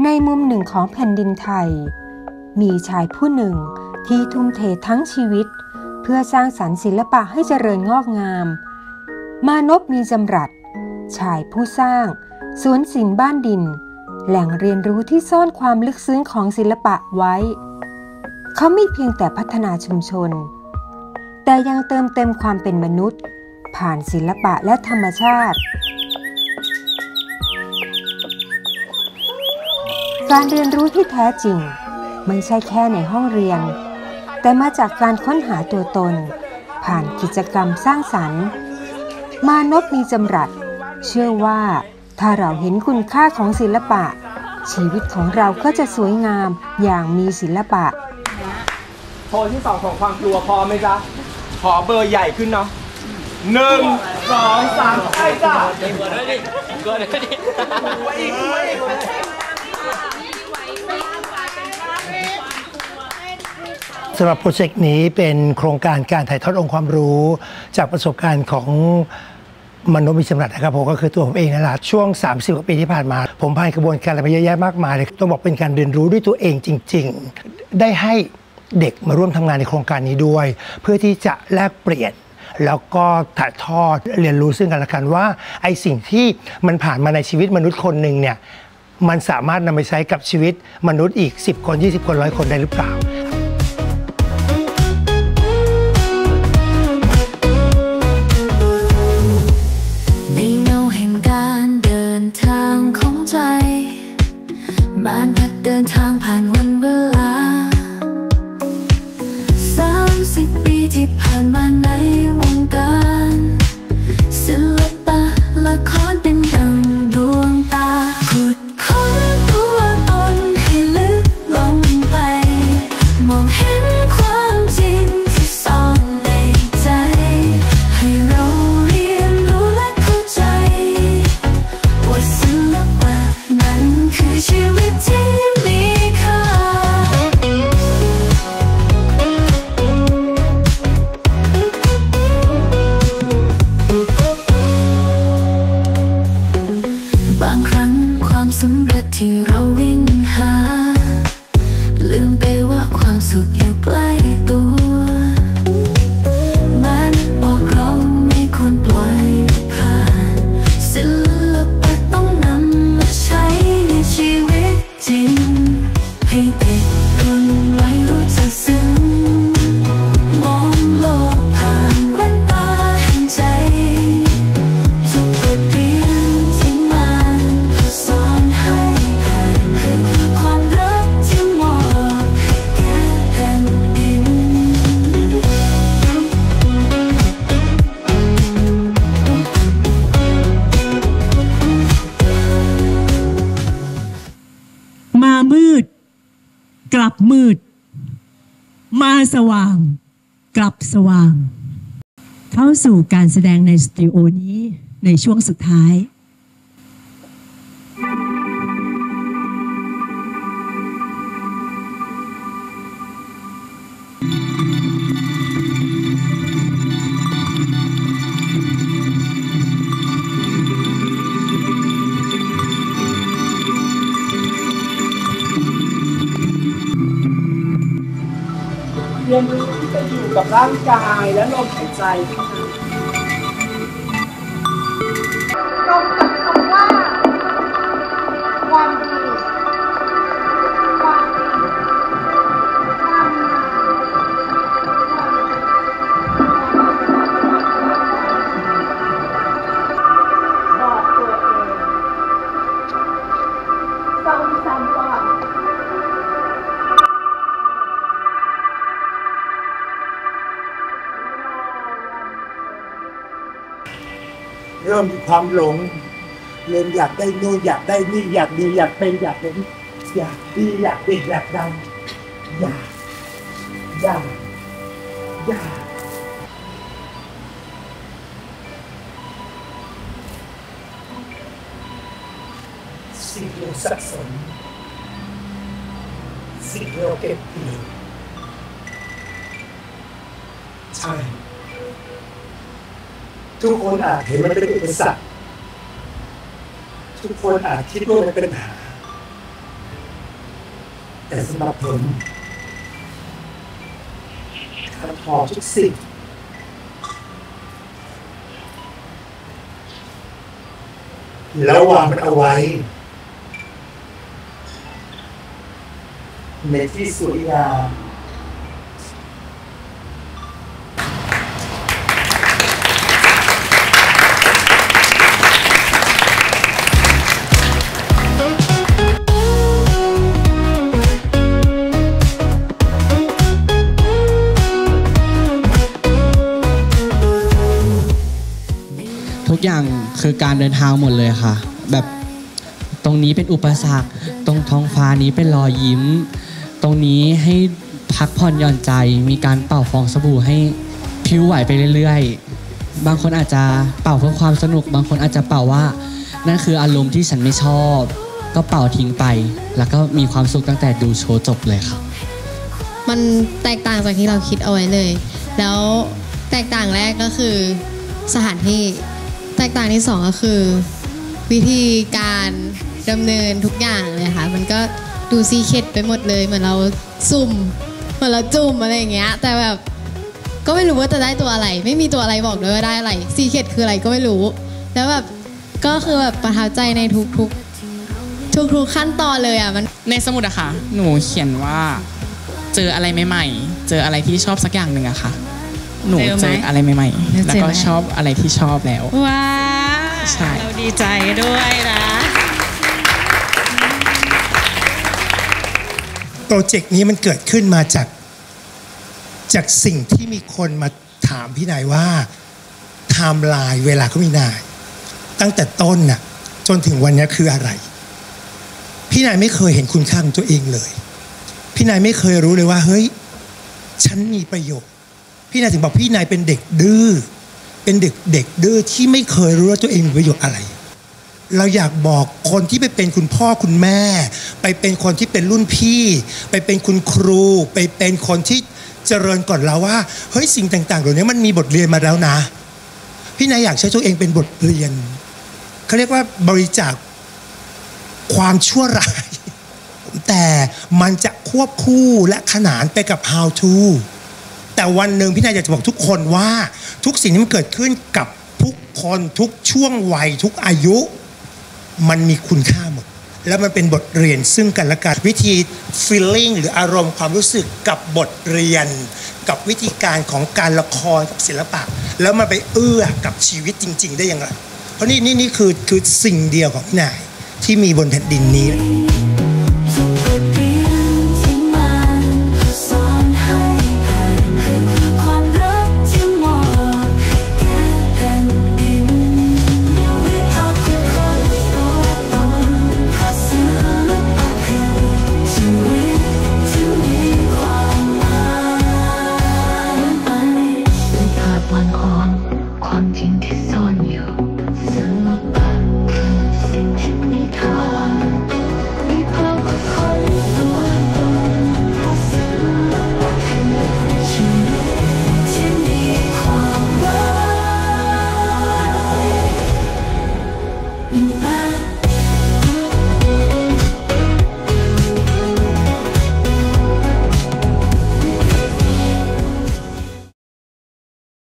ในมุมหนึ่งของแผ่นดินไทยมีชายผู้หนึ่งที่ทุ่มเททั้งชีวิตเพื่อสร้างสรรค์ศิลปะให้เจริญงอกงามมานพมีจำรัดชายผู้สร้างสวนศิลป์บ้านดินแหล่งเรียนรู้ที่ซ่อนความลึกซึ้งของศิลปะไว้เขาไม่เพียงแต่พัฒนาชุมชนแต่ยังเติมเต็มความเป็นมนุษย์ผ่านศิลปะและธรรมชาติการเรียนรู้ที่แท้จริงไม่ใช่แค่ในห้องเรียนแต่มาจากการค้นหาตัวตนผ่านกิจกรรมสร้างสรรค์มานพมีจำรัดเชื่อว่าถ้าเราเห็นคุณค่าของศิลปะชีวิตของเราก็จะสวยงามอย่างมีศิลปะโทนที่2ของความกลัวพอไหมจ๊ะขอเบอร์ใหญ่ขึ้นเนาะ1 2 3ใช่จ้ะเบอร์ด้วยดิเบอร์ด้วยดิอีกสำหรับโปรเจกต์นี้เป็นโครงการการถ่ายทอดองค์ความรู้จากประสบการณ์ของมนุษย์มีจำรัดนะครับผมก็คือตัวผมเองนั่นแหละช่วง30 กว่าปีที่ผ่านมาผมผ่านกระบวนการอะไรมาเยอะแยะมากมายเลยต้องบอกเป็นการเรียนรู้ด้วยตัวเองจริงๆได้ให้เด็กมาร่วมทำงานในโครงการนี้ด้วยเพื่อที่จะแลกเปลี่ยนแล้วก็ถ่ายทอดเรียนรู้ซึ่งกันและกันว่าไอ้สิ่งที่มันผ่านมาในชีวิตมนุษย์คนหนึ่งเนี่ยมันสามารถนำไปใช้กับชีวิตมนุษย์อีก10 คน20 คน100 คนได้หรือเปล่าบ้านพักเดินทางผ่านวันเวลา30 ปีที่ผ่านมาในวงการศิลปะละครเป็นดังดวงตาขุดค้นตัวตนให้ลึกลงไปมองเห็นความจริงที่ซ่อนในใจให้เราเรียนรู้และเข้าใจว่าศิลปะนั้นคือชีวิตที่มีค่าบางครั้งความสำเร็จที่เราวิ่งหาลืมไปว่าความสุขอยู่ใกล้ตัวมันบอกเราไม่ควรปล่อยผ่านศิลปะต้องนำมาใช้ในชีวิตจริงให้เด็กรุ่นใหม่รู้จักซึ้งมองโลกผ่านแว่นตาแห่งใจทุกบทเรียนที่มันสอนให้คือความรักที่มอบให้แก่แผ่นดินมามืดกลับมืดมาสว่างกลับสว่างเข้าสู่การแสดงในสตูดิโอนี้ในช่วงสุดท้ายเรียนรู้ที่จะอยู่กับร่างกายและลมหายใจตรงกับคำว่าความดีความดีความงามบอกตัวเองซ้ำๆว่าเริ่มมีความหลงเริ่มอยากได้โน่นอยากได้นี่อยากดีอยากเป็นอยากเป็นอยากดีอยากเด็กอยากดังอยากสิ่งเราสะสมสิ่งเราเก็บเกี่ยวใช่ทุกคนอาจเห็นมันเป็นอุปสรรคทุกคนอาจคิดว่ามันเป็นปัญหาแต่สำหรับผมการพอทุกสิ่งแล้ววางมันเอาไว้ในที่สวยงามทุกอย่างคือการเดินทางหมดเลยค่ะแบบตรงนี้เป็นอุปสรรคตรงท้องฟ้านี้เป็นรอยยิ้มตรงนี้ให้พักผ่อนหย่อนใจมีการเป่าฟองสบู่ให้ผิวไหวไปเรื่อยๆบางคนอาจจะเป่าเพื่อความสนุกบางคนอาจจะเป่าว่านั่นคืออารมณ์ที่ฉันไม่ชอบก็เป่าทิ้งไปแล้วก็มีความสุขตั้งแต่ดูโชว์จบเลยค่ะมันแตกต่างจากที่เราคิดเอาไว้เลยแล้วแตกต่างแรกก็คือสถานที่แตกต่างที่สองก็คือวิธีการดำเนินทุกอย่างเลยค่ะมันก็ดูซีเคร็ตไปหมดเลยเหมือนเราซุ่มเหมือนเราจุ่มอะไรอย่างเงี้ยแต่แบบก็ไม่รู้ว่าจะได้ตัวอะไรไม่มีตัวอะไรบอกเลยว่าได้อะไรซีเคร็ตคืออะไรก็ไม่รู้แล้วแบบก็คือแบบประทับใจในทุกขั้นตอนเลยอ่ะมันในสมุดอะค่ะหนูเขียนว่าเจออะไรใหม่ๆเจออะไรที่ชอบสักอย่างหนึ่งอะค่ะหนูเจออะไรใหม่ๆแล้วก็ชอบอะไรที่ชอบแล้วว้าใช่เราดีใจด้วยนะโปรเจกต์นี้มันเกิดขึ้นมาจากสิ่งที่มีคนมาถามพี่นายว่าไทม์ไลน์เวลาเขามีนายตั้งแต่ต้นน่ะจนถึงวันนี้คืออะไรพี่นายไม่เคยเห็นคุณค่าของตัวเองเลยพี่นายไม่เคยรู้เลยว่าเฮ้ยฉันมีประโยชน์พี่นายถึงบอกพี่นายเป็นเด็กดื้อเป็นเด็กดื้อที่ไม่เคยรู้ว่าตัวเองมีประโยชน์อะไรเราอยากบอกคนที่ไปเป็นคุณพ่อคุณแม่ไปเป็นคนที่เป็นรุ่นพี่ไปเป็นคุณครูไปเป็นคนที่เจริญก่อนเราว่าเฮ้ยสิ่งต่างๆเหล่านี้มันมีบทเรียนมาแล้วนะพี่นายอยากใช้ตัวเองเป็นบทเรียนเขาเรียกว่าบริจาคความชั่วร้ายแต่มันจะควบคู่และขนานไปกับ how to แต่วันหนึ่งพี่นายอยากจะบอกทุกคนว่าทุกสิ่งที่มันเกิดขึ้นกับทุกคนทุกช่วงวัยทุกอายุมันมีคุณค่าหมดแล้วมันเป็นบทเรียนซึ่งกันและกันวิธี feeling หรืออารมณ์ความรู้สึกกับบทเรียนกับวิธีการของการละครกับศิลปะแล้วมันไปเอื้อกับชีวิตจริงๆได้อย่างไรเพราะนี่คือสิ่งเดียวของพี่นายที่มีบนแผ่นดินนี้